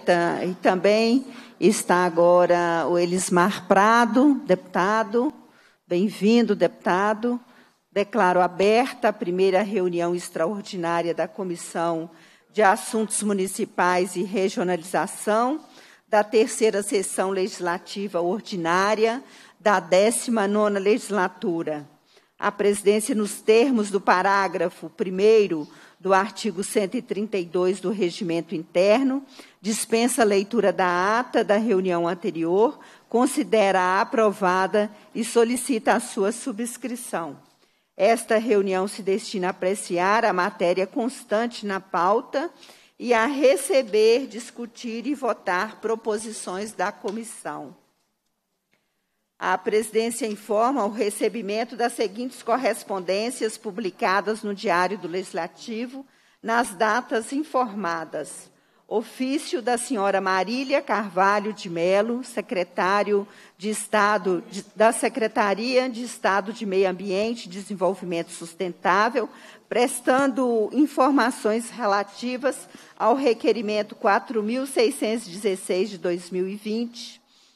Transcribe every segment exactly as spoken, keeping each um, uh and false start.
aberta e também está agora o Elismar Prado, deputado. Bem-vindo, deputado. Declaro aberta a primeira reunião extraordinária da Comissão de Assuntos Municipais e Regionalização da terceira sessão legislativa ordinária da décima nona legislatura. A presidência, nos termos do parágrafo primeiro do artigo cento e trinta e dois do Regimento Interno, dispensa a leitura da ata da reunião anterior, considera aprovada e solicita a sua subscrição. Esta reunião se destina a apreciar a matéria constante na pauta e a receber, discutir e votar proposições da comissão. A presidência informa o recebimento das seguintes correspondências publicadas no Diário do Legislativo, nas datas informadas. Ofício da senhora Marília Carvalho de Melo, secretário de Estado de, da Secretaria de Estado de Meio Ambiente e Desenvolvimento Sustentável, prestando informações relativas ao requerimento quatro mil seiscentos e dezesseis de dois mil e vinte.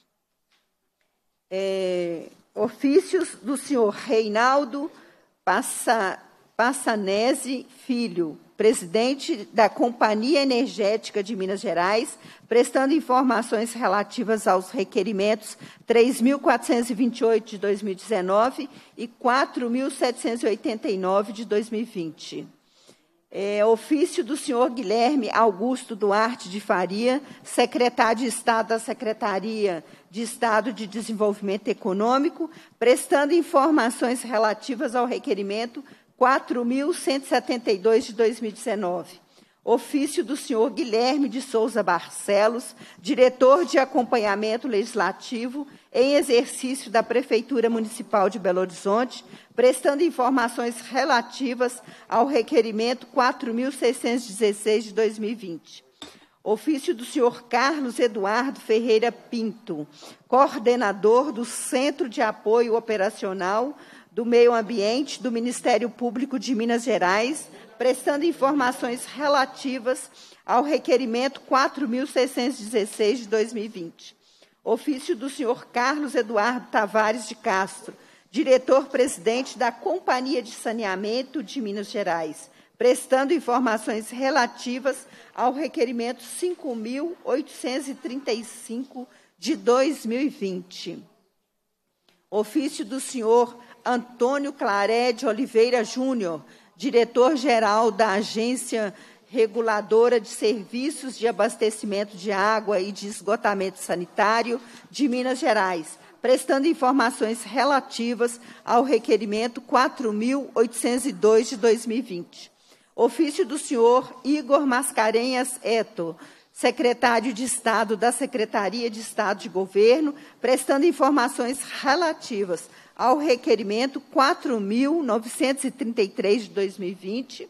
É, ofícios do senhor Reinaldo Passa, Passanese Filho, presidente da Companhia Energética de Minas Gerais, prestando informações relativas aos requerimentos três mil quatrocentos e vinte e oito de dois mil e dezenove e quatro mil setecentos e oitenta e nove de dois mil e vinte. É, ofício do senhor Guilherme Augusto Duarte de Faria, secretário de Estado da Secretaria de Estado de Desenvolvimento Econômico, prestando informações relativas ao requerimento quatro mil cento e setenta e dois de dois mil e dezenove. Ofício do senhor Guilherme de Souza Barcelos, diretor de acompanhamento legislativo em exercício da Prefeitura Municipal de Belo Horizonte, prestando informações relativas ao requerimento quatro mil seiscentos e dezesseis de dois mil e vinte. Ofício do senhor Carlos Eduardo Ferreira Pinto, coordenador do Centro de Apoio Operacional do Meio Ambiente do Ministério Público de Minas Gerais, prestando informações relativas ao requerimento quatro mil seiscentos e dezesseis de dois mil e vinte. Ofício do senhor Carlos Eduardo Tavares de Castro, diretor-presidente da Companhia de Saneamento de Minas Gerais, prestando informações relativas ao requerimento cinco mil oitocentos e trinta e cinco de dois mil e vinte. Ofício do senhor Antônio Claré de Oliveira Júnior, diretor-geral da Agência Reguladora de Serviços de Abastecimento de Água e de Esgotamento Sanitário de Minas Gerais, prestando informações relativas ao requerimento quatro mil oitocentos e dois de dois mil e vinte. Ofício do senhor Igor Mascarenhas Eto, secretário de Estado da Secretaria de Estado de Governo, prestando informações relativas ao requerimento quatro mil novecentos e trinta e três de dois mil e vinte,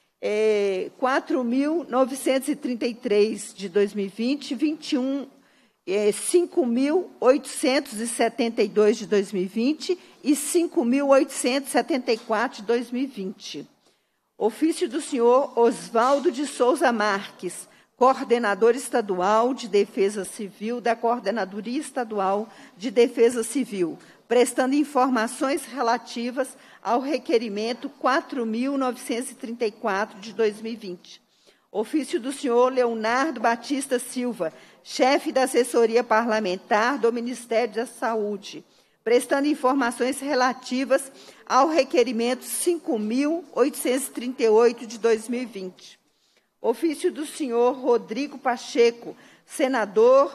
é, quatro mil novecentos e trinta e três de dois mil e vinte, vinte e um, é, cinco mil oitocentos e setenta e dois de dois mil e vinte e cinco mil oitocentos e setenta e quatro de dois mil e vinte. Ofício do senhor Oswaldo de Souza Marques, coordenador estadual de Defesa Civil da Coordenadoria Estadual de Defesa Civil, prestando informações relativas ao requerimento quatro mil novecentos e trinta e quatro de dois mil e vinte. Ofício do senhor Leonardo Batista Silva, chefe da assessoria parlamentar do Ministério da Saúde, prestando informações relativas ao requerimento cinco mil oitocentos e trinta e oito de dois mil e vinte. Ofício do senhor Rodrigo Pacheco, senador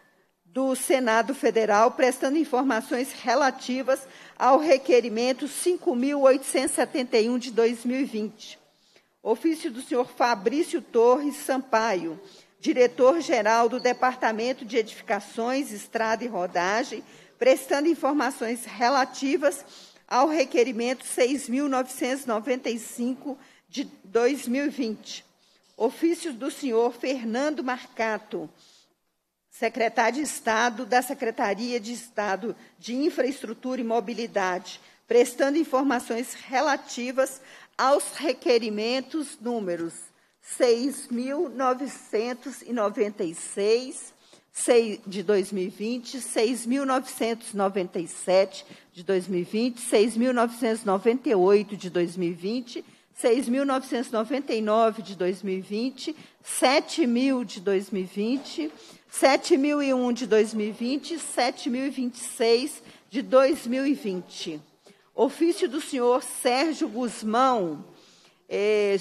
do Senado Federal, prestando informações relativas ao requerimento cinco mil oitocentos e setenta e um de dois mil e vinte. Ofício do senhor Fabrício Torres Sampaio, diretor-geral do Departamento de Edificações, Estrada e Rodagem, prestando informações relativas ao requerimento seis mil novecentos e noventa e cinco de dois mil e vinte. Ofício do senhor Fernando Marcato, secretário de Estado da Secretaria de Estado de Infraestrutura e Mobilidade, prestando informações relativas aos requerimentos números seis mil novecentos e noventa e seis de dois mil e vinte, seis mil novecentos e noventa e sete de dois mil e vinte, seis mil novecentos e noventa e oito de dois mil e vinte, seis mil novecentos e noventa e nove de dois mil e vinte, sete mil de dois mil e vinte, sete mil e um de dois mil e vinte, sete mil e vinte e seis de dois mil e vinte. Ofício do senhor Sérgio Guzmão eh,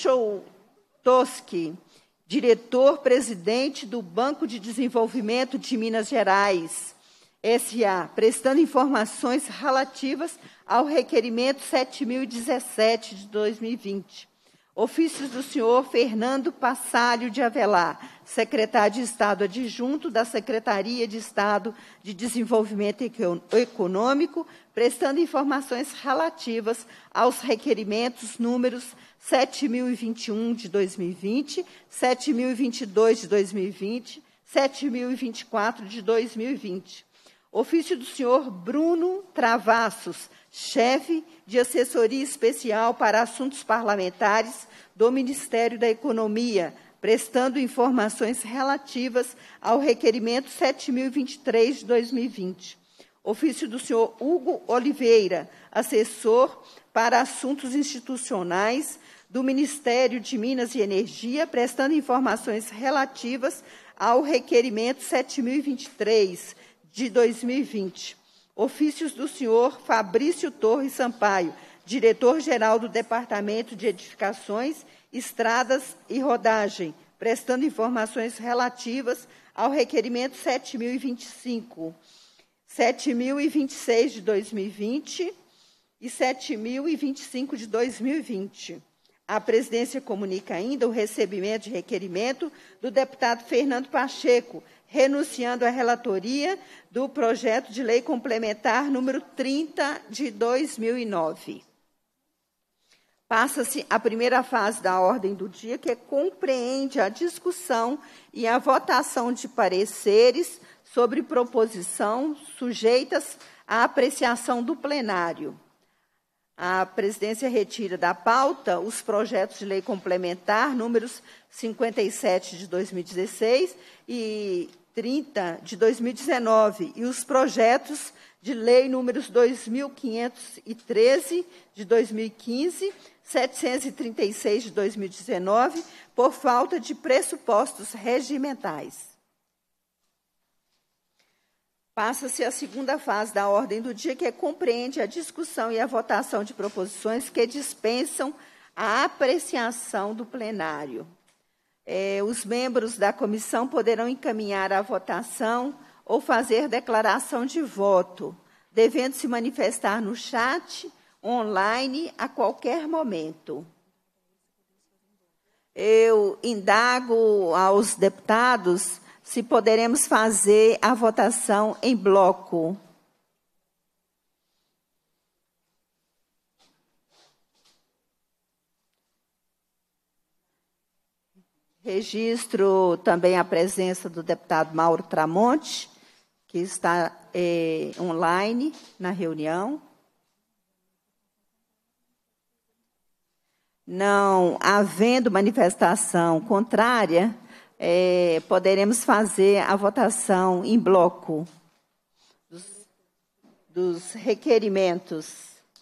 Suchotowski, diretor-presidente do Banco de Desenvolvimento de Minas Gerais, S A, prestando informações relativas ao requerimento sete mil e dezessete de dois mil e vinte. Ofícios do senhor Fernando Passalho de Avelar, secretário de Estado adjunto da Secretaria de Estado de Desenvolvimento Econômico, prestando informações relativas aos requerimentos números sete mil e vinte e um de dois mil e vinte, sete mil e vinte e dois de dois mil e vinte, sete mil e vinte e quatro de dois mil e vinte. Ofício do senhor Bruno Travassos, chefe de assessoria especial para assuntos parlamentares do Ministério da Economia, prestando informações relativas ao requerimento sete mil e vinte e três de dois mil e vinte. Ofício do senhor Hugo Oliveira, assessor para assuntos institucionais do Ministério de Minas e Energia, prestando informações relativas ao requerimento sete mil e vinte e três de dois mil e vinte. Ofícios do senhor Fabrício Torres Sampaio, diretor-geral do Departamento de Edificações, Estradas e Rodagem, prestando informações relativas ao requerimento sete mil e vinte e cinco, sete mil e vinte e seis de dois mil e vinte e sete mil e vinte e cinco de dois mil e vinte. A presidência comunica ainda o recebimento de requerimento do deputado Fernando Pacheco, renunciando à relatoria do projeto de lei complementar número trinta de dois mil e nove. Passa-se a primeira fase da ordem do dia, que compreende a discussão e a votação de pareceres sobre proposição sujeitas à apreciação do plenário. A presidência retira da pauta os projetos de lei complementar números cinquenta e sete de dois mil e dezesseis e trinta de dois mil e dezenove e os projetos de lei números dois mil quinhentos e treze de dois mil e quinze, setecentos e trinta e seis de dois mil e dezenove, por falta de pressupostos regimentais. Passa-se a segunda fase da ordem do dia, que compreende a discussão e a votação de proposições que dispensam a apreciação do plenário. É, os membros da comissão poderão encaminhar a votação ou fazer declaração de voto, devendo se manifestar no chat, online, a qualquer momento. Eu indago aos deputados se poderemos fazer a votação em bloco. Registro também a presença do deputado Mauro Tramonte, que está eh, online na reunião. Não havendo manifestação contrária, É, poderemos fazer a votação em bloco dos, dos requerimentos.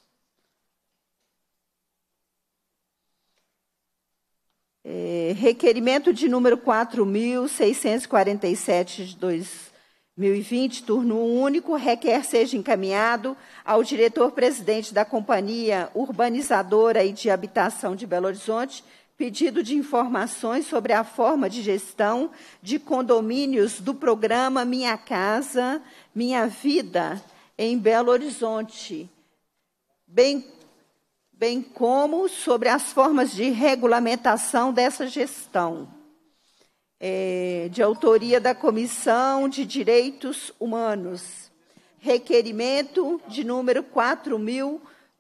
É, requerimento de número quatro mil seiscentos e quarenta e sete de dois mil e vinte, turno único, requer seja encaminhado ao diretor-presidente da Companhia Urbanizadora e de Habitação de Belo Horizonte, pedido de informações sobre a forma de gestão de condomínios do programa Minha Casa, Minha Vida, em Belo Horizonte, bem, bem como sobre as formas de regulamentação dessa gestão, é, de autoria da Comissão de Direitos Humanos. Requerimento de número quatro mil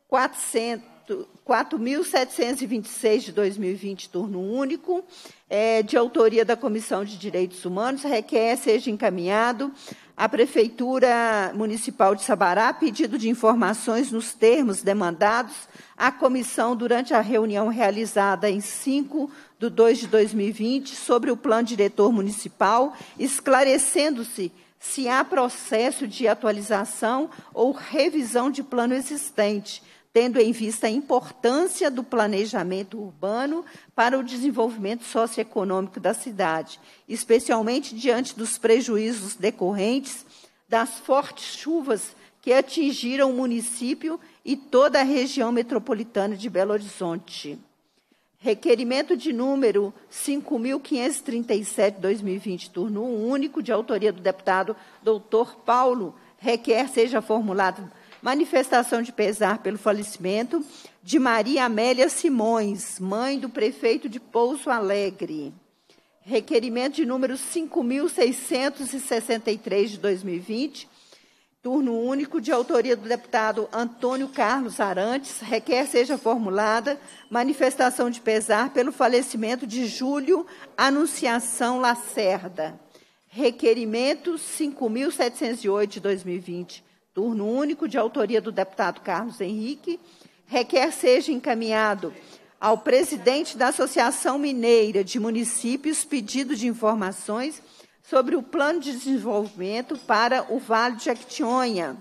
setecentos e vinte e seis de dois mil e vinte, turno único, é, de autoria da Comissão de Direitos Humanos, requer seja encaminhado à Prefeitura Municipal de Sabará pedido de informações nos termos demandados à comissão durante a reunião realizada em cinco de dois de dois mil e vinte sobre o Plano Diretor Municipal, esclarecendo-se se há processo de atualização ou revisão de plano existente, tendo em vista a importância do planejamento urbano para o desenvolvimento socioeconômico da cidade, especialmente diante dos prejuízos decorrentes das fortes chuvas que atingiram o município e toda a região metropolitana de Belo Horizonte. Requerimento de número cinco mil quinhentos e trinta e sete, dois mil e vinte, turno único, de autoria do deputado doutor Paulo, requer seja formulado manifestação de pesar pelo falecimento de Maria Amélia Simões, mãe do prefeito de Pouso Alegre. Requerimento de número cinco mil seiscentos e sessenta e três, de dois mil e vinte, turno único, de autoria do deputado Antônio Carlos Arantes, requer seja formulada manifestação de pesar pelo falecimento de Júlio Anunciação Lacerda. Requerimento cinco mil setecentos e oito, de dois mil e vinte, turno único, de autoria do deputado Carlos Henrique, requer seja encaminhado ao presidente da Associação Mineira de Municípios pedido de informações sobre o plano de desenvolvimento para o Vale de Jequitinhonha,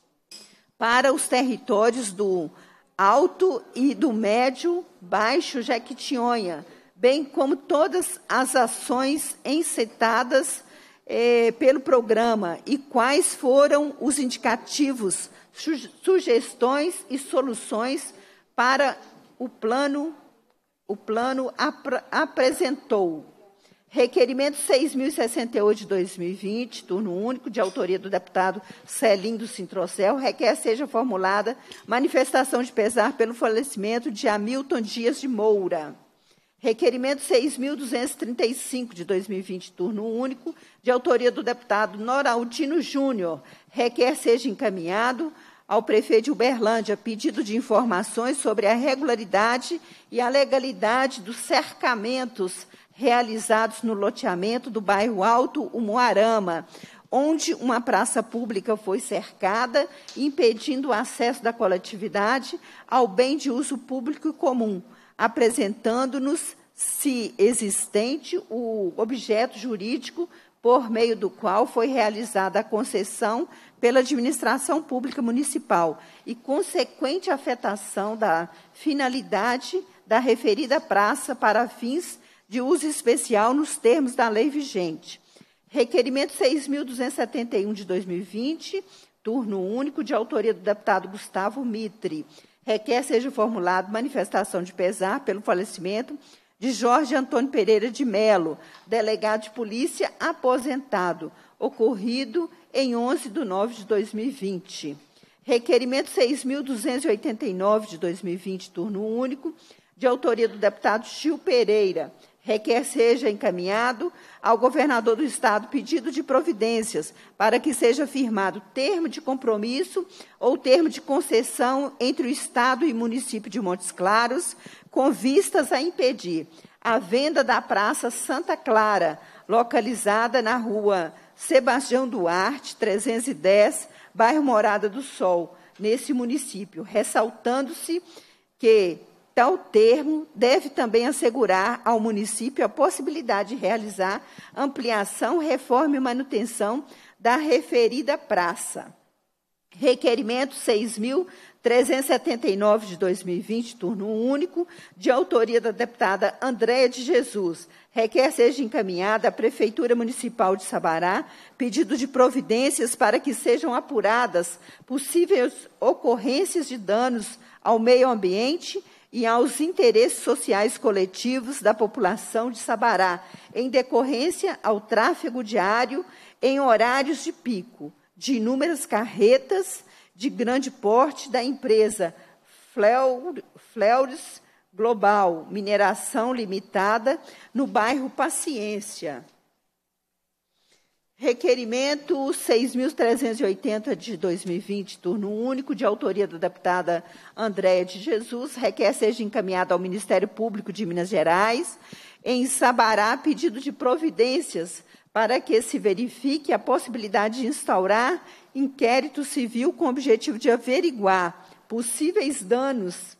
para os territórios do Alto e do Médio Baixo Jequitinhonha, bem como todas as ações encetadas eh, pelo programa e quais foram os indicativos, su sugestões e soluções para o plano, o plano ap apresentou. Requerimento seis mil e sessenta e oito, de dois mil e vinte, turno único, de autoria do deputado Celindo Sintrocel, requer seja formulada manifestação de pesar pelo falecimento de Hamilton Dias de Moura. Requerimento seis mil duzentos e trinta e cinco, de dois mil e vinte, turno único, de autoria do deputado Noraldino Júnior, requer seja encaminhado ao prefeito de Uberlândia pedido de informações sobre a regularidade e a legalidade dos cercamentos realizados no loteamento do bairro Alto Umuarama, onde uma praça pública foi cercada, impedindo o acesso da coletividade ao bem de uso público e comum, apresentando-nos, se existente, o objeto jurídico por meio do qual foi realizada a concessão pela administração pública municipal e consequente afetação da finalidade da referida praça para fins de uso especial nos termos da lei vigente. Requerimento seis mil duzentos e setenta e um, de dois mil e vinte, turno único, de autoria do deputado Gustavo Mitre, requer seja formulado manifestação de pesar pelo falecimento de Jorge Antônio Pereira de Melo, delegado de polícia aposentado, ocorrido em onze de nove de dois mil e vinte. Requerimento seis mil duzentos e oitenta e nove, de dois mil e vinte, turno único, de autoria do deputado Gil Pereira, requer seja encaminhado ao governador do Estado pedido de providências para que seja firmado termo de compromisso ou termo de concessão entre o Estado e o município de Montes Claros, com vistas a impedir a venda da Praça Santa Clara, localizada na rua Sebastião Duarte, trezentos e dez, bairro Morada do Sol, nesse município, ressaltando-se que tal termo deve também assegurar ao município a possibilidade de realizar ampliação, reforma e manutenção da referida praça. Requerimento seis mil trezentos e setenta e nove, de dois mil e vinte, turno único, de autoria da deputada Andréia de Jesus, requer seja encaminhada à Prefeitura Municipal de Sabará pedido de providências para que sejam apuradas possíveis ocorrências de danos ao meio ambiente e aos interesses sociais coletivos da população de Sabará, em decorrência ao tráfego diário em horários de pico, de inúmeras carretas de grande porte da empresa Fleuris Global Mineração Limitada, no bairro Paciência. Requerimento seis mil trezentos e oitenta, de dois mil e vinte, turno único, de autoria da deputada Andréia de Jesus, requer seja encaminhado ao Ministério Público de Minas Gerais, em Sabará, pedido de providências para que se verifique a possibilidade de instaurar inquérito civil com o objetivo de averiguar possíveis danos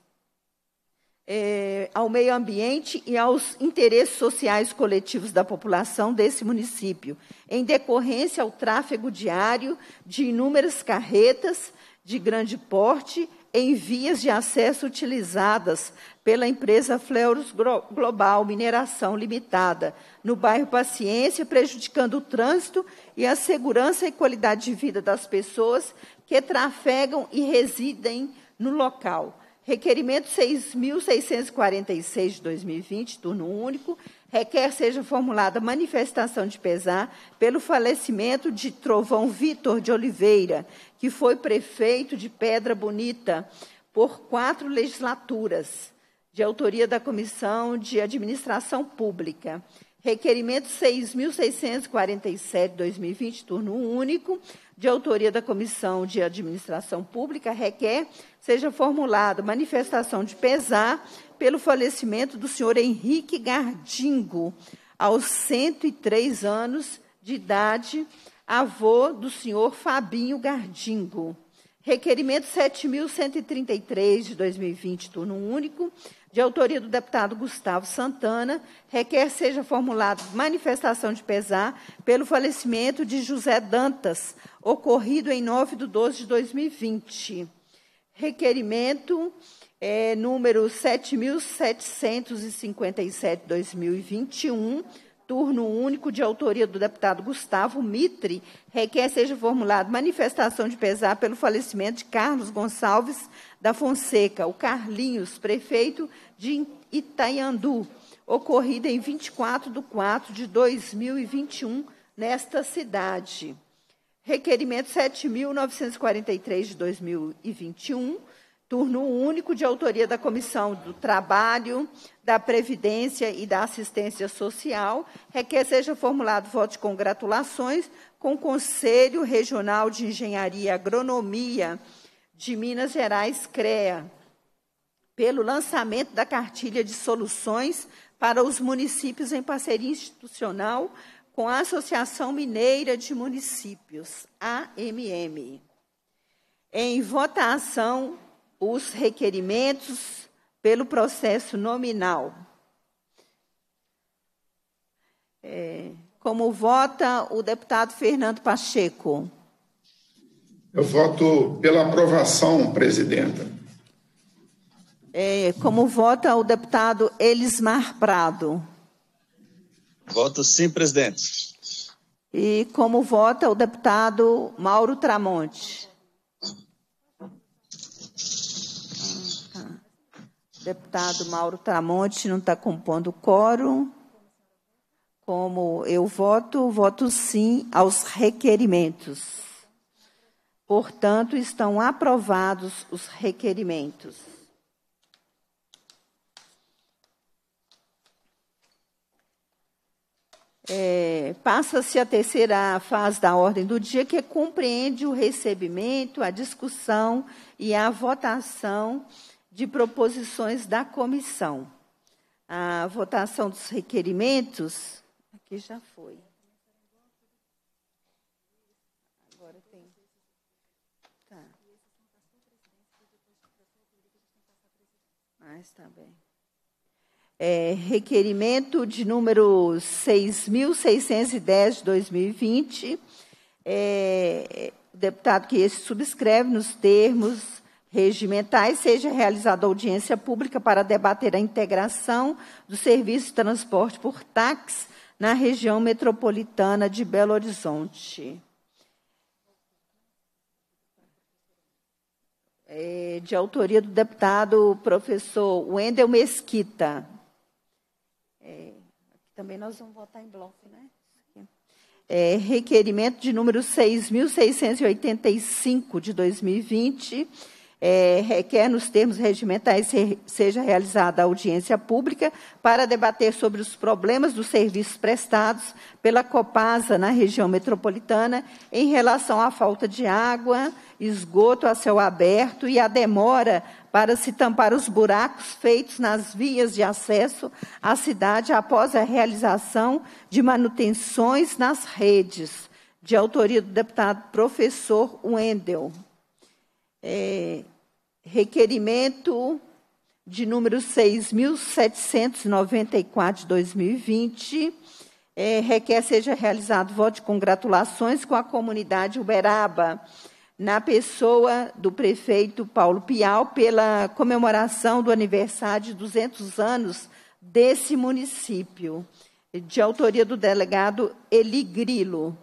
é, ao meio ambiente e aos interesses sociais coletivos da população desse município, em decorrência ao tráfego diário de inúmeras carretas de grande porte em vias de acesso utilizadas pela empresa Fleuros Global Mineração Limitada, no bairro Paciência, prejudicando o trânsito e a segurança e qualidade de vida das pessoas que trafegam e residem no local. Requerimento seis mil seiscentos e quarenta e seis de dois mil e vinte, turno único, requer seja formulada manifestação de pesar pelo falecimento de Trovão Vitor de Oliveira, que foi prefeito de Pedra Bonita por quatro legislaturas, de autoria da Comissão de Administração Pública. Requerimento seis mil seiscentos e quarenta e sete de dois mil e vinte, turno único, de autoria da Comissão de Administração Pública, requer seja formulada manifestação de pesar pelo falecimento do senhor Henrique Gardingo, aos cento e três anos de idade, avô do senhor Fabinho Gardingo. Requerimento sete mil cento e trinta e três de dois mil e vinte, turno único, de autoria do deputado Gustavo Santana, requer seja formulada manifestação de pesar pelo falecimento de José Dantas, ocorrido em nove de doze de dois mil e vinte. Requerimento é, número sete mil setecentos e cinquenta e sete de dois mil e vinte e um, turno único, de autoria do deputado Gustavo Mitre, requer seja formulada manifestação de pesar pelo falecimento de Carlos Gonçalves da Fonseca, o Carlinhos, prefeito de Itaiandu, ocorrido em vinte e quatro de quatro de dois mil e vinte e um, nesta cidade. Requerimento sete mil novecentos e quarenta e três de dois mil e vinte e um, turno único, de autoria da Comissão do Trabalho, da Previdência e da Assistência Social, requer seja formulado voto de congratulações com o Conselho Regional de Engenharia e Agronomia de Minas Gerais, CREA, pelo lançamento da cartilha de soluções para os municípios em parceria institucional com a Associação Mineira de Municípios, A M M. Em votação, os requerimentos pelo processo nominal. É, como vota o deputado Fernando Pacheco? Eu voto pela aprovação, presidenta. É, como vota o deputado Elismar Prado? Voto sim, presidente. E como vota o deputado Mauro Tramonte? Deputado Mauro Tramonte não está compondo o quórum. Como eu voto, voto sim aos requerimentos. Portanto, estão aprovados os requerimentos. É, passa-se a terceira fase da ordem do dia, que compreende o recebimento, a discussão e a votação de proposições da comissão. A votação dos requerimentos, aqui já foi. Agora tem. Tá. Ah, está bem. É, requerimento de número seis mil seiscentos e dez de dois mil e vinte, é, o deputado que esse subscreve nos termos regimentais, seja realizada audiência pública para debater a integração do serviço de transporte por táxi na região metropolitana de Belo Horizonte. É, de autoria do deputado professor Wendel Mesquita. É, aqui também nós vamos votar em bloco, né? É, requerimento de número seis mil seiscentos e oitenta e cinco de dois mil e vinte, É, requer, nos termos regimentais, seja realizada audiência pública para debater sobre os problemas dos serviços prestados pela Copasa na região metropolitana em relação à falta de água, esgoto a céu aberto e a demora para se tampar os buracos feitos nas vias de acesso à cidade após a realização de manutenções nas redes, de autoria do deputado professor Wendel. É, requerimento de número seis mil setecentos e noventa e quatro, de dois mil e vinte, é, requer seja realizado voto de congratulações com a comunidade Uberaba, na pessoa do prefeito Paulo Pial, pela comemoração do aniversário de duzentos anos desse município, de autoria do delegado Eli Grilo.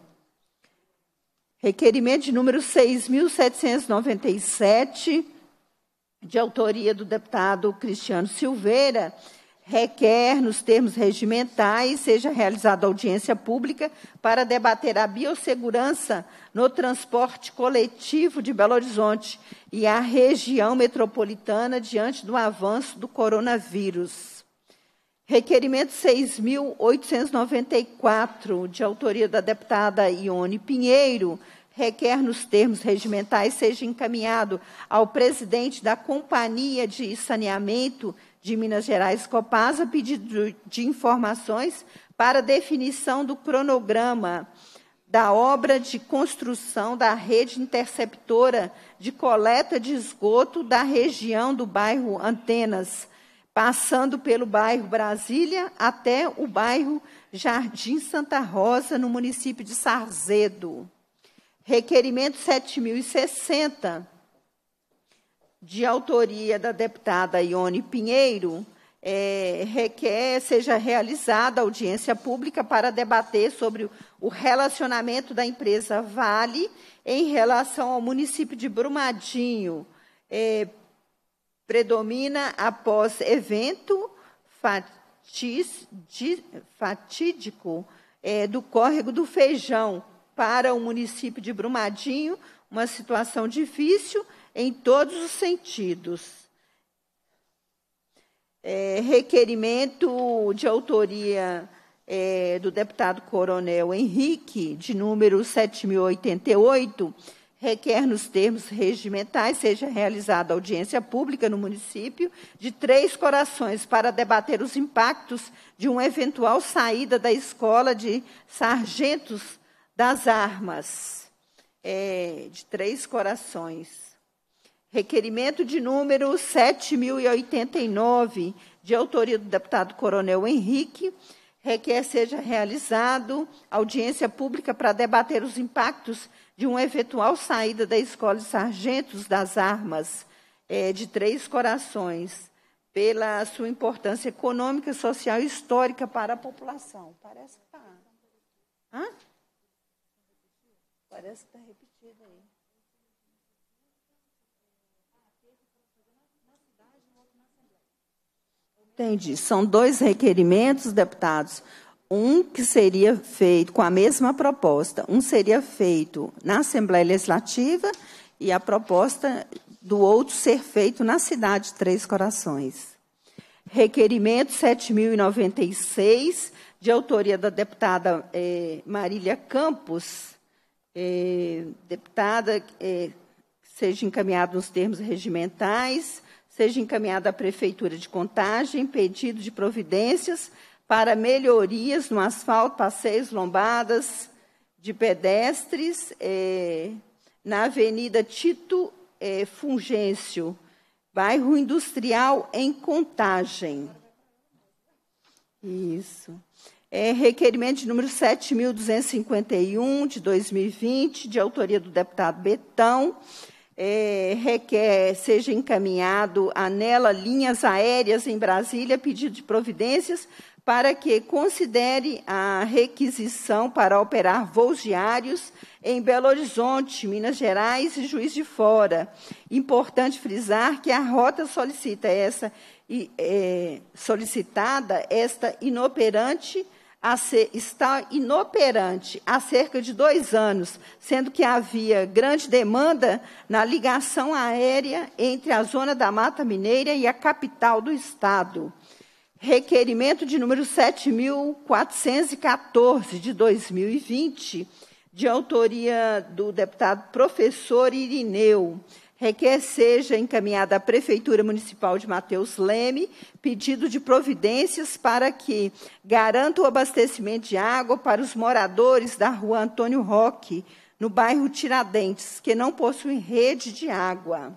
Requerimento de número seis mil setecentos e noventa e sete, de autoria do deputado Cristiano Silveira, requer, nos termos regimentais, seja realizada audiência pública para debater a biossegurança no transporte coletivo de Belo Horizonte e a região metropolitana diante do avanço do coronavírus. Requerimento seis mil oitocentos e noventa e quatro, de autoria da deputada Ione Pinheiro, requer, nos termos regimentais, seja encaminhado ao presidente da Companhia de Saneamento de Minas Gerais, Copasa, pedido de informações para definição do cronograma da obra de construção da rede interceptora de coleta de esgoto da região do bairro Antenas, passando pelo bairro Brasília até o bairro Jardim Santa Rosa, no município de Sarzedo. Requerimento sete mil e sessenta, de autoria da deputada Ione Pinheiro, é, requer seja realizada audiência pública para debater sobre o relacionamento da empresa Vale em relação ao município de Brumadinho. É, predomina, após evento fatídico é, do córrego do Feijão para o município de Brumadinho, uma situação difícil em todos os sentidos. É, requerimento de autoria é, do deputado Coronel Henrique, de número sete mil e oitenta e oito, requer, nos termos regimentais, seja realizada audiência pública no município de Três Corações para debater os impactos de uma eventual saída da escola de sargentos das armas, é, de Três Corações. Requerimento de número sete mil e oitenta e nove, de autoria do deputado Coronel Henrique, requer seja realizado audiência pública para debater os impactos de uma eventual saída da Escola de Sargentos das Armas, é, de Três Corações, pela sua importância econômica, social e histórica para a população. Parece que está. Hã? Parece que está repetido aí. Entendi. São dois requerimentos, deputados. Um que seria feito com a mesma proposta. Um seria feito na Assembleia Legislativa e a proposta do outro ser feito na cidade de Três Corações. Requerimento sete mil e noventa e seis, de autoria da deputada eh, Marília Campos. Eh, deputada, eh, seja encaminhado nos termos regimentais, seja encaminhado à Prefeitura de Contagem, pedido de providências para melhorias no asfalto, passeios, lombadas de pedestres, eh, na Avenida Tito eh, Fungêncio, bairro Industrial, em Contagem. Isso. É, requerimento de número sete mil duzentos e cinquenta e um, de dois mil e vinte, de autoria do deputado Betão, é, requer seja encaminhado a Nela Linhas Aéreas em Brasília, pedido de providências para que considere a requisição para operar voos diários em Belo Horizonte, Minas Gerais e Juiz de Fora. Importante frisar que a rota solicita essa, é, solicitada, esta inoperante, a ser, está inoperante há cerca de dois anos, sendo que havia grande demanda na ligação aérea entre a zona da Mata Mineira e a capital do Estado. Requerimento de número sete mil quatrocentos e quatorze, de dois mil e vinte, de autoria do deputado professor Irineu, requer seja encaminhada à Prefeitura Municipal de Mateus Leme pedido de providências para que garanta o abastecimento de água para os moradores da rua Antônio Roque, no bairro Tiradentes, que não possuem rede de água.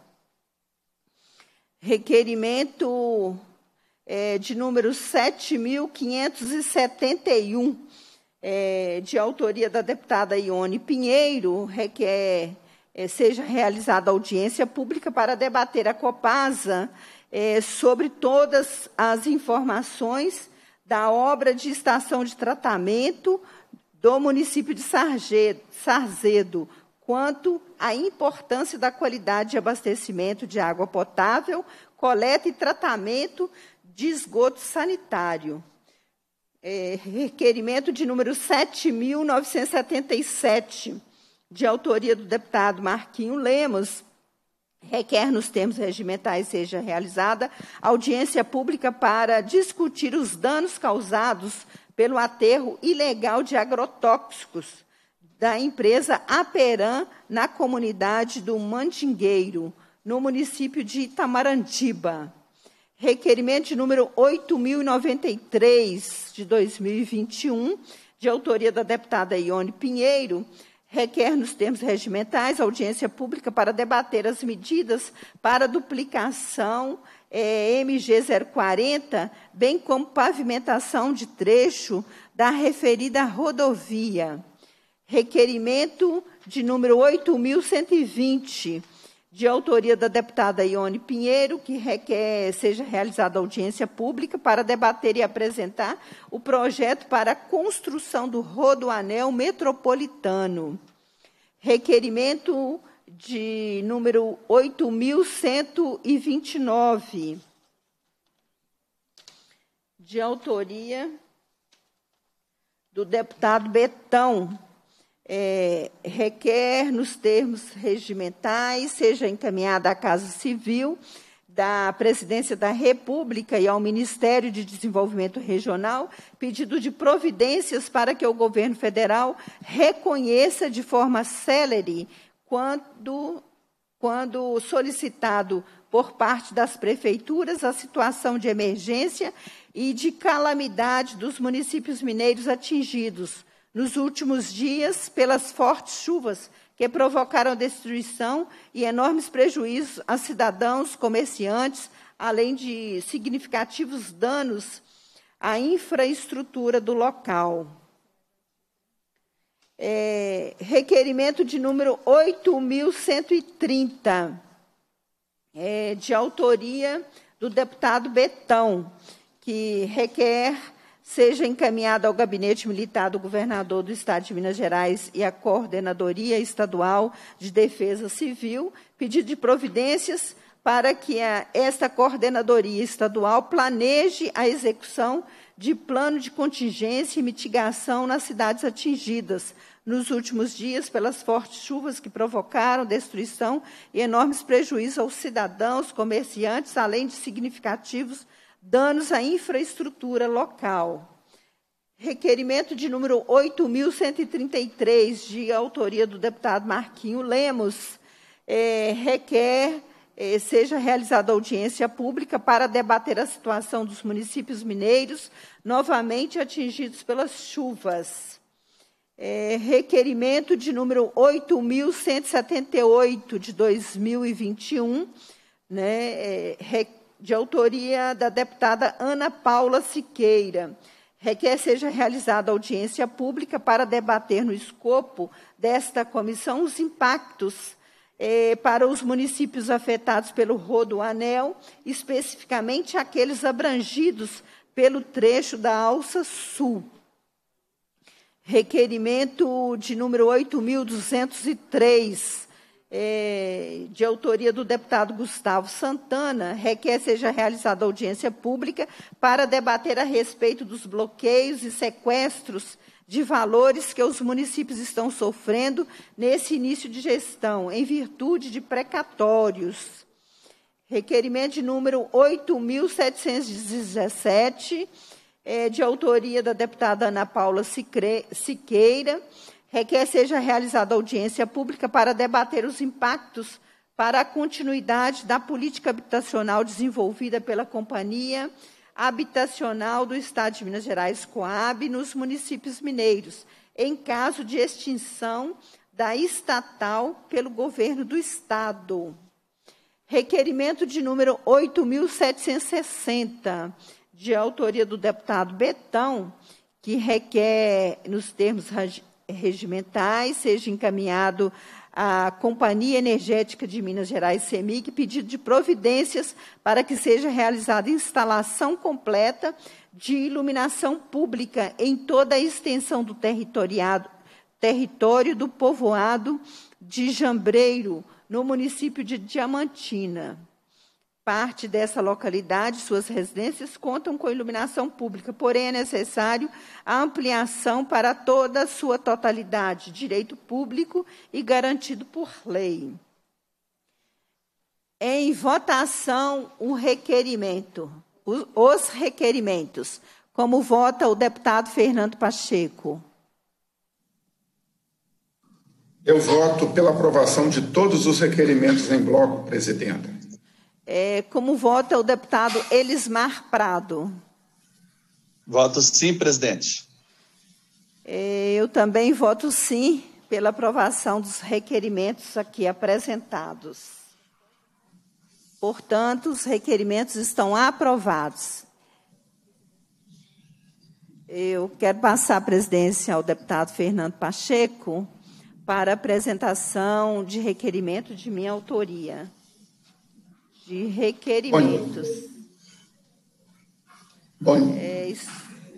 Requerimento é, de número sete mil quinhentos e setenta e um, é, de autoria da deputada Ione Pinheiro, requer seja realizada audiência pública para debater a Copasa eh, sobre todas as informações da obra de estação de tratamento do município de Sarzedo, quanto à importância da qualidade de abastecimento de água potável, coleta e tratamento de esgoto sanitário. É, requerimento de número sete mil novecentos e setenta e sete, de autoria do deputado Marquinho Lemos, requer, nos termos regimentais, seja realizada audiência pública para discutir os danos causados pelo aterro ilegal de agrotóxicos da empresa Aperam na comunidade do Mandingueiro, no município de Itamarandiba. Requerimento de número oito mil e noventa e três, de dois mil e vinte e um, de autoria da deputada Ione Pinheiro, requer, nos termos regimentais, audiência pública para debater as medidas para duplicação é, M G zero quarenta, bem como pavimentação de trecho da referida rodovia. Requerimento de número oito mil cento e vinte, de autoria da deputada Ione Pinheiro, que requer seja realizada audiência pública para debater e apresentar o projeto para a construção do rodoanel metropolitano. Requerimento de número oito mil cento e vinte e nove, de autoria do deputado Betão, É, requer, nos termos regimentais, seja encaminhada à Casa Civil da Presidência da República e ao Ministério de Desenvolvimento Regional pedido de providências para que o governo federal reconheça de forma célere, quando, quando solicitado por parte das prefeituras, a situação de emergência e de calamidade dos municípios mineiros atingidos nos últimos dias pelas fortes chuvas que provocaram destruição e enormes prejuízos a cidadãos, comerciantes, além de significativos danos à infraestrutura do local. É, requerimento de número oito mil cento e trinta, é, de autoria do deputado Betão, que requer seja encaminhado ao Gabinete Militar do Governador do Estado de Minas Gerais e à Coordenadoria Estadual de Defesa Civil, pedido de providências para que a, esta Coordenadoria Estadual planeje a execução de plano de contingência e mitigação nas cidades atingidas nos últimos dias pelas fortes chuvas que provocaram destruição e enormes prejuízos aos cidadãos, comerciantes, além de significativos danos à infraestrutura local. Requerimento de número oito mil cento e trinta e três, de autoria do deputado Marquinho Lemos, é, requer é, seja realizada audiência pública para debater a situação dos municípios mineiros novamente atingidos pelas chuvas. É, requerimento de número oito mil cento e setenta e oito, de dois mil e vinte e um, né, é, requer de autoria da deputada Ana Paula Siqueira, requer seja realizada audiência pública para debater no escopo desta comissão os impactos eh, para os municípios afetados pelo rodoanel, especificamente aqueles abrangidos pelo trecho da Alça Sul. Requerimento de número oito mil duzentos e três, é, de autoria do deputado Gustavo Santana, requer seja realizada audiência pública para debater a respeito dos bloqueios e sequestros de valores que os municípios estão sofrendo nesse início de gestão, em virtude de precatórios. Requerimento de número oito mil setecentos e dezessete, é, de autoria da deputada Ana Paula Siqueira, requer seja realizada audiência pública para debater os impactos para a continuidade da política habitacional desenvolvida pela Companhia Habitacional do Estado de Minas Gerais, Coab, nos municípios mineiros, em caso de extinção da estatal pelo governo do Estado. Requerimento de número oito mil setecentos e sessenta, de autoria do deputado Betão, que requer, nos termos regimentais, seja encaminhado à Companhia Energética de Minas Gerais, CEMIG, pedido de providências para que seja realizada instalação completa de iluminação pública em toda a extensão do território do povoado de Jambreiro, no município de Diamantina. Parte dessa localidade, suas residências, contam com iluminação pública, porém é necessário a ampliação para toda a sua totalidade, direito público e garantido por lei. Em votação, o requerimento, os requerimentos. Como vota o deputado Fernando Pacheco? Eu voto pela aprovação de todos os requerimentos em bloco, presidenta. É, como vota o deputado Elismar Prado? Voto sim, presidente. É, eu também voto sim pela aprovação dos requerimentos aqui apresentados. Portanto, os requerimentos estão aprovados. Eu quero passar a presidência ao deputado Fernando Pacheco para apresentação de requerimento de minha autoria. De requerimentos. Bom, Bom, é isso.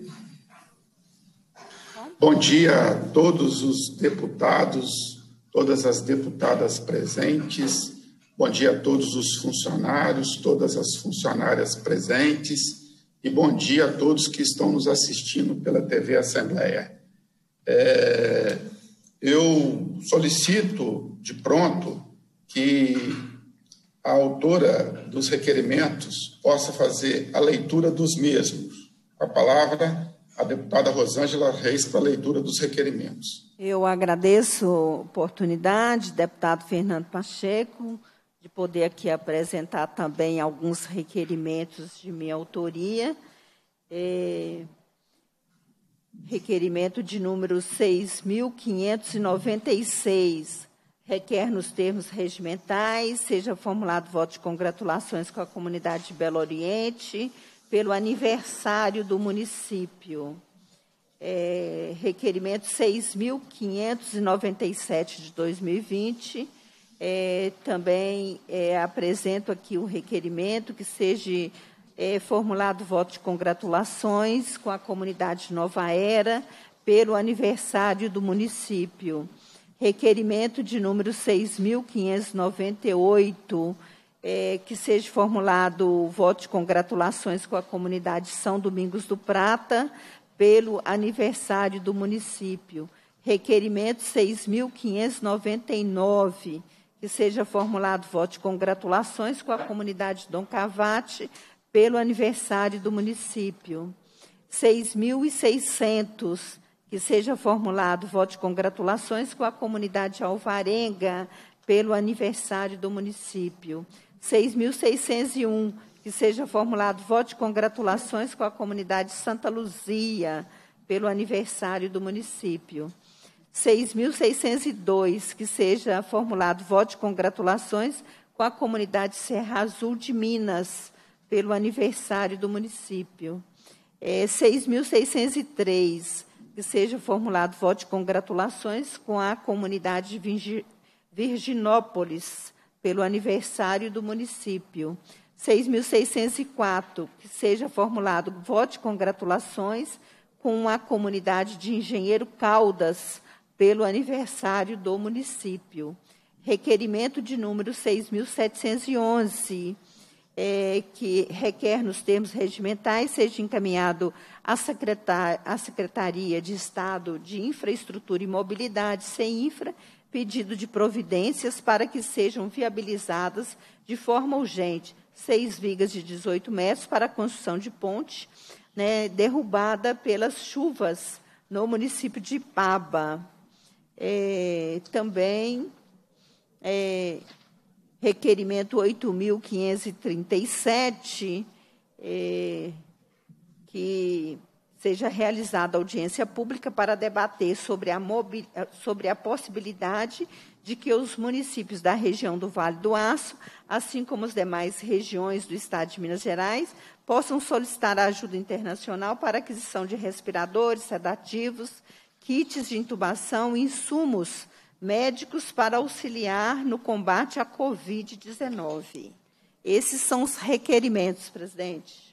bom dia a todos os deputados, todas as deputadas presentes. Bom dia a todos os funcionários, todas as funcionárias presentes. E bom dia a todos que estão nos assistindo pela T V Assembleia. É, eu solicito de pronto que a autora dos requerimentos possa fazer a leitura dos mesmos. Com a palavra, a deputada Rosângela Reis para a leitura dos requerimentos. Eu agradeço a oportunidade, deputado Fernando Pacheco, de poder aqui apresentar também alguns requerimentos de minha autoria. É, requerimento de número seis mil quinhentos e noventa e seis, requer nos termos regimentais, seja formulado voto de congratulações com a comunidade de Belo Oriente pelo aniversário do município. É, requerimento seis mil quinhentos e noventa e sete de dois mil e vinte, é, também é, apresento aqui o requerimento que seja é, formulado voto de congratulações com a comunidade de Nova Era pelo aniversário do município. Requerimento de número seis mil quinhentos e noventa e oito, é, que seja formulado voto de congratulações com a comunidade de São Domingos do Prata pelo aniversário do município. Requerimento seis mil quinhentos e noventa e nove, que seja formulado voto de congratulações com a comunidade de Dom Cavate pelo aniversário do município. seis mil e seiscentos, que seja formulado voto de congratulações com a comunidade de Alvarenga pelo aniversário do município. seis mil seiscentos e um, que seja formulado voto de congratulações com a comunidade de Santa Luzia pelo aniversário do município. seis mil seiscentos e dois, que seja formulado voto de congratulações com a comunidade de Serra Azul de Minas pelo aniversário do município. É, seis mil seiscentos e três, que seja formulado voto de congratulações com a comunidade de Virginópolis pelo aniversário do município. seis mil seiscentos e quatro, que seja formulado voto de congratulações com a comunidade de Engenheiro Caldas pelo aniversário do município. requerimento de número seis mil setecentos e onze, é, que requer, nos termos regimentais, seja encaminhado à, secretar, à Secretaria de Estado de Infraestrutura e Mobilidade, CEINFRA, pedido de providências para que sejam viabilizadas de forma urgente seis vigas de dezoito metros para a construção de ponte, né, derrubada pelas chuvas no município de Ipaba. É, também, é, requerimento oito mil quinhentos e trinta e sete, é, que seja realizada audiência pública para debater sobre a, mobi- sobre a possibilidade de que os municípios da região do Vale do Aço, assim como as demais regiões do Estado de Minas Gerais, possam solicitar ajuda internacional para aquisição de respiradores, sedativos, kits de intubação e insumos médicos para auxiliar no combate à covid dezenove. Esses são os requerimentos, presidente.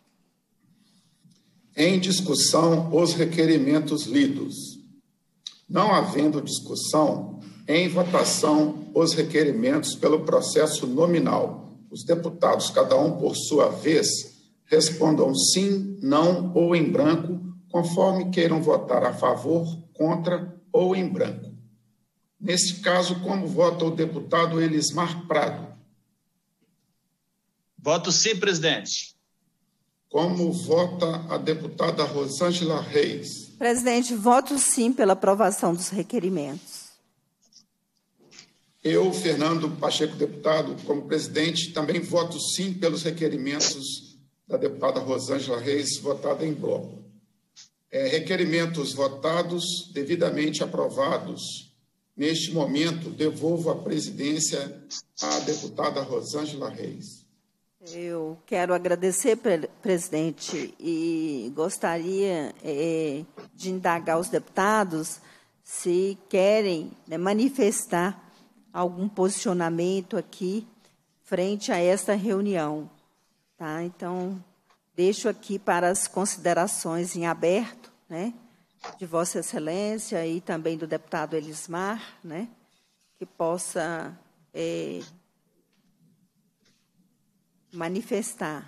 Em discussão, os requerimentos lidos. Não havendo discussão, em votação, os requerimentos pelo processo nominal. Os deputados, cada um por sua vez, respondam sim, não ou em branco, conforme queiram votar a favor, contra ou em branco. Neste caso, como vota o deputado Elismar Prado? Voto sim, presidente. Como vota a deputada Rosângela Reis? Presidente, voto sim pela aprovação dos requerimentos. Eu, Fernando Pacheco, deputado, como presidente, também voto sim pelos requerimentos da deputada Rosângela Reis, votada em bloco. É, requerimentos votados, devidamente aprovados. Neste momento, devolvo a presidência à deputada Rosângela Reis. Eu quero agradecer, presidente, e gostaria é, de indagar os deputados se querem, né, manifestar algum posicionamento aqui frente a esta reunião. Tá? Então, deixo aqui para as considerações em aberto, né, de Vossa Excelência e também do deputado Elismar, né, que possa é, manifestar.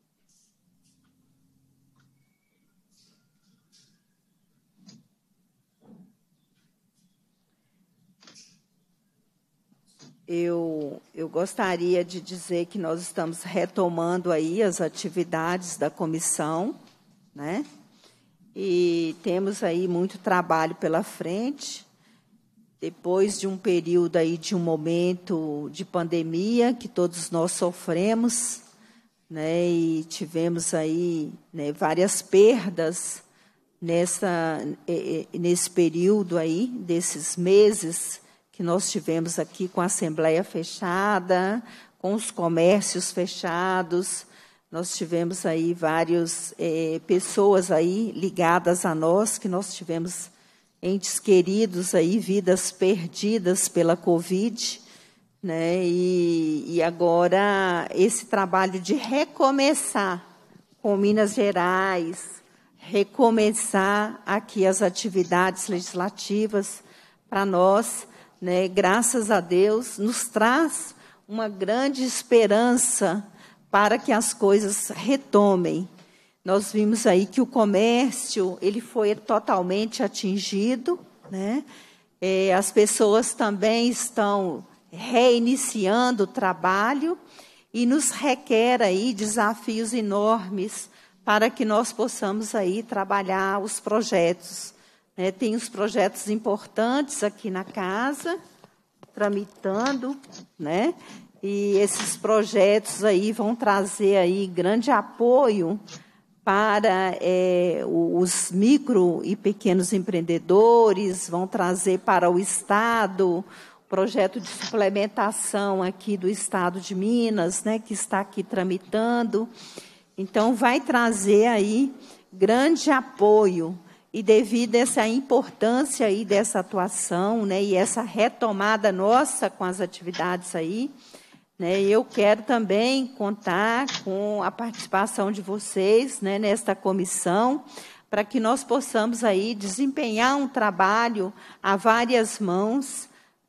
Eu, eu gostaria de dizer que nós estamos retomando aí as atividades da comissão, né? E temos aí muito trabalho pela frente, depois de um período aí de um momento de pandemia que todos nós sofremos, né? E tivemos aí, né, várias perdas nessa, nesse período aí, desses meses que nós tivemos aqui com a Assembleia fechada, com os comércios fechados. Nós tivemos aí várias é, pessoas aí ligadas a nós, que nós tivemos entes queridos aí, vidas perdidas pela Covid, né? E, e agora esse trabalho de recomeçar com Minas Gerais, recomeçar aqui as atividades legislativas para nós, né, graças a Deus, nos traz uma grande esperança para que as coisas retomem. Nós vimos aí que o comércio ele foi totalmente atingido, né? É, as pessoas também estão reiniciando o trabalho e nos requer aí desafios enormes para que nós possamos aí trabalhar os projetos. É, tem os projetos importantes aqui na casa, tramitando, né? E esses projetos aí vão trazer aí grande apoio para é, os micro e pequenos empreendedores, vão trazer para o Estado projeto de suplementação aqui do Estado de Minas, né, que está aqui tramitando. Então, vai trazer aí grande apoio. E devido a essa importância aí dessa atuação, né, e essa retomada nossa com as atividades aí, né, eu quero também contar com a participação de vocês, né, nesta comissão, para que nós possamos aí desempenhar um trabalho a várias mãos,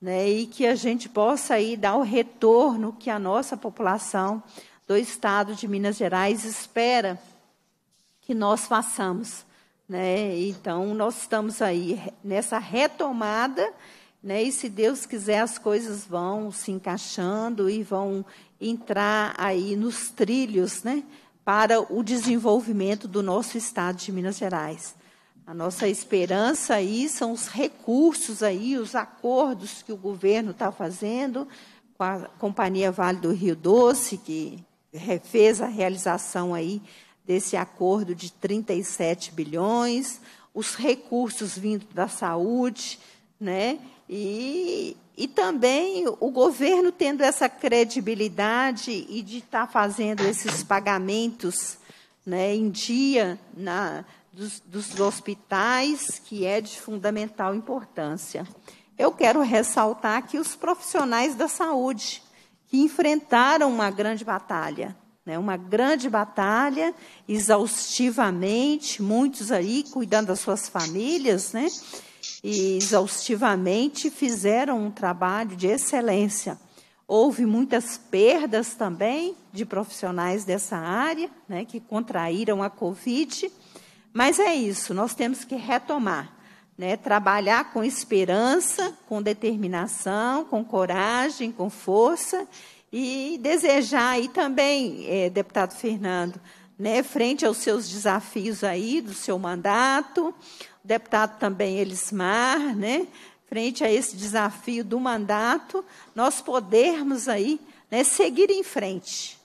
né, e que a gente possa aí dar o retorno que a nossa população do Estado de Minas Gerais espera que nós façamos, né? Então, nós estamos aí nessa retomada, né, e, se Deus quiser, as coisas vão se encaixando e vão entrar aí nos trilhos, né, para o desenvolvimento do nosso Estado de Minas Gerais. A nossa esperança aí são os recursos aí, os acordos que o governo está fazendo com a Companhia Vale do Rio Doce, que fez a realização aí desse acordo de trinta e sete bilhões, os recursos vindo da saúde, né? E, e também o governo tendo essa credibilidade e de estar fazendo esses pagamentos, né, em dia na, dos, dos hospitais, que é de fundamental importância. Eu quero ressaltar aqui os profissionais da saúde, que enfrentaram uma grande batalha, né, uma grande batalha, exaustivamente, muitos aí cuidando das suas famílias, né, e exaustivamente fizeram um trabalho de excelência. Houve muitas perdas também de profissionais dessa área, né, que contraíram a Covid, mas é isso, nós temos que retomar, né, trabalhar com esperança, com determinação, com coragem, com força, e desejar aí também, é, deputado Fernando, né, frente aos seus desafios aí do seu mandato, o deputado também Elismar, né, frente a esse desafio do mandato, nós podermos aí, né, seguir em frente.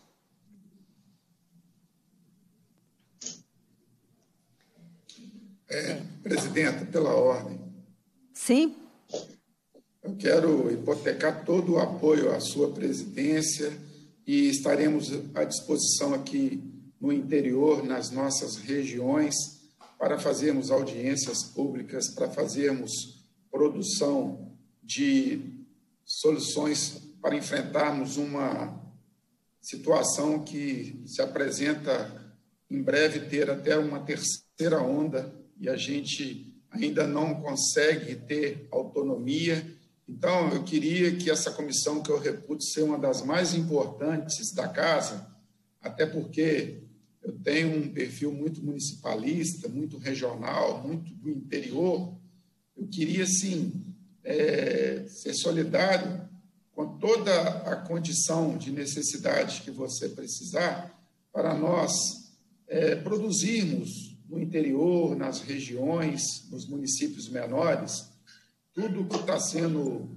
É, presidenta, pela ordem. Sim. Eu quero hipotecar todo o apoio à sua presidência e estaremos à disposição aqui no interior, nas nossas regiões, para fazermos audiências públicas, para fazermos produção de soluções para enfrentarmos uma situação que se apresenta em breve ter até uma terceira onda e a gente ainda não consegue ter autonomia. Então, eu queria que essa comissão, que eu reputo ser uma das mais importantes da casa, até porque eu tenho um perfil muito municipalista, muito regional, muito do interior, eu queria, sim, é, ser solidário com toda a condição de necessidade que você precisar para nós é, produzirmos no interior, nas regiões, nos municípios menores, tudo que está sendo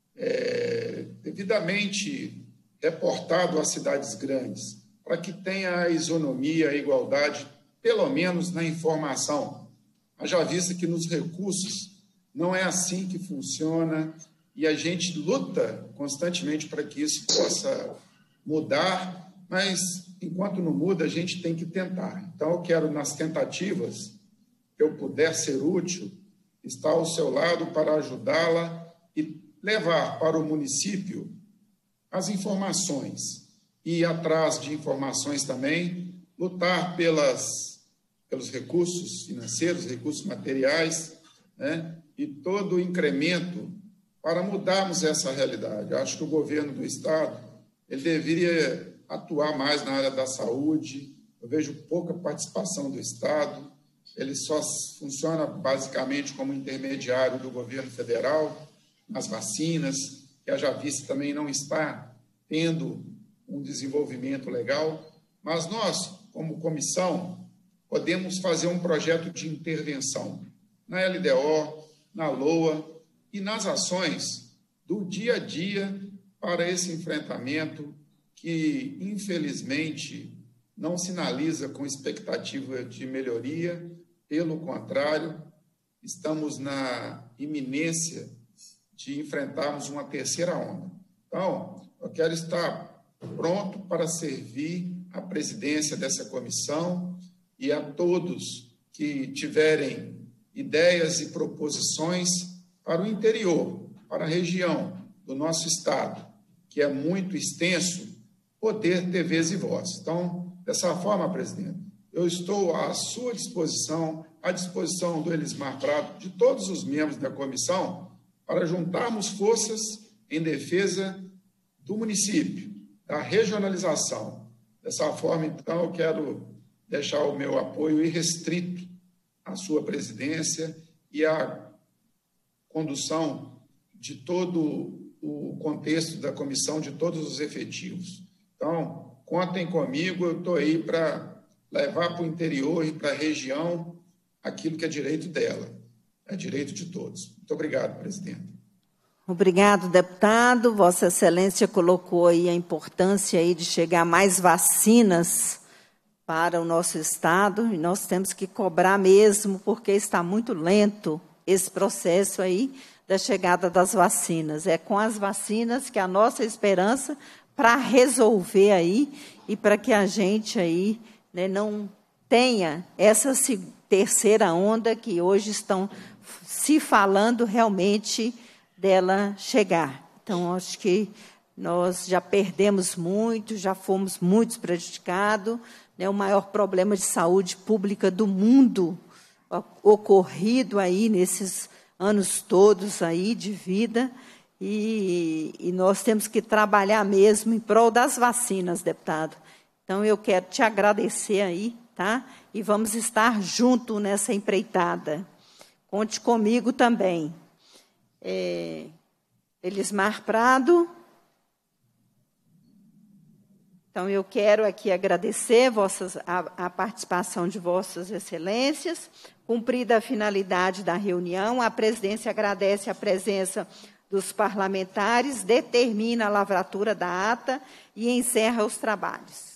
é, devidamente reportado às cidades grandes, para que tenha a isonomia, a igualdade, pelo menos na informação. Haja vista que nos recursos não é assim que funciona e a gente luta constantemente para que isso possa mudar, mas enquanto não muda, a gente tem que tentar. Então, eu quero, nas tentativas, que eu puder ser útil, estar ao seu lado para ajudá-la e levar para o município as informações e, atrás de informações também, lutar pelas, pelos recursos financeiros, recursos materiais, né, e todo o incremento para mudarmos essa realidade. Eu acho que o governo do Estado ele deveria atuar mais na área da saúde. Eu vejo pouca participação do Estado, ele só funciona basicamente como intermediário do governo federal nas vacinas, que haja vista também não está tendo um desenvolvimento legal, mas nós, como comissão, podemos fazer um projeto de intervenção na L D O, na LOA e nas ações do dia a dia para esse enfrentamento que, infelizmente, não sinaliza com expectativa de melhoria. Pelo contrário, estamos na iminência de enfrentarmos uma terceira onda. Então, eu quero estar pronto para servir a presidência dessa comissão e a todos que tiverem ideias e proposições para o interior, para a região do nosso estado, que é muito extenso, poder ter vez e voz. Então, dessa forma, presidente, eu estou à sua disposição, à disposição do Elismar Prado, de todos os membros da comissão, para juntarmos forças em defesa do município, da regionalização. Dessa forma, então, eu quero deixar o meu apoio irrestrito à sua presidência e à condução de todo o contexto da comissão, de todos os efetivos. Então, contem comigo, eu estou aí para levar para o interior e para a região aquilo que é direito dela, é direito de todos. Muito obrigado, presidente. Obrigado, deputado. Vossa Excelência colocou aí a importância aí de chegar mais vacinas para o nosso estado, e nós temos que cobrar mesmo, porque está muito lento esse processo aí da chegada das vacinas. É com as vacinas que a nossa esperança para resolver aí e para que a gente aí, né, não tenha essa terceira onda que hoje estão se falando realmente dela chegar. Então, acho que nós já perdemos muito, já fomos muito prejudicados, né, o maior problema de saúde pública do mundo ocorrido aí nesses anos todos aí de vida, e, e nós temos que trabalhar mesmo em prol das vacinas, deputado. Então, eu quero te agradecer aí, tá? E vamos estar juntos nessa empreitada. Conte comigo também. É, Elismar Prado. Então, eu quero aqui agradecer vossas, a, a participação de Vossas Excelências. Cumprida a finalidade da reunião, a presidência agradece a presença dos parlamentares, determina a lavratura da ata e encerra os trabalhos.